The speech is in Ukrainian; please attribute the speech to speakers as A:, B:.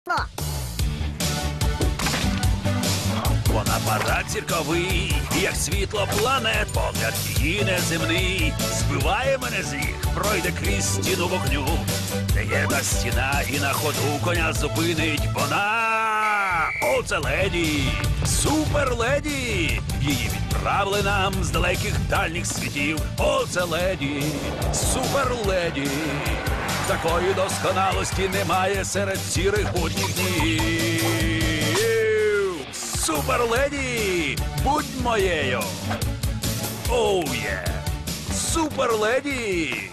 A: Вона парад зірковий, як світло планет, погляд її неземний. Збиває мене з ніг, пройде крізь стіну вогню. Не є та стіна і на ходу коня зупинить вона. Оце леді, суперледі. Її відправили нам з далеких дальніх світів. Оце леді, суперледі. Такої досконалості немає серед сірих будніх днів. Суперледі, будь моєю. Оу є. Суперледі.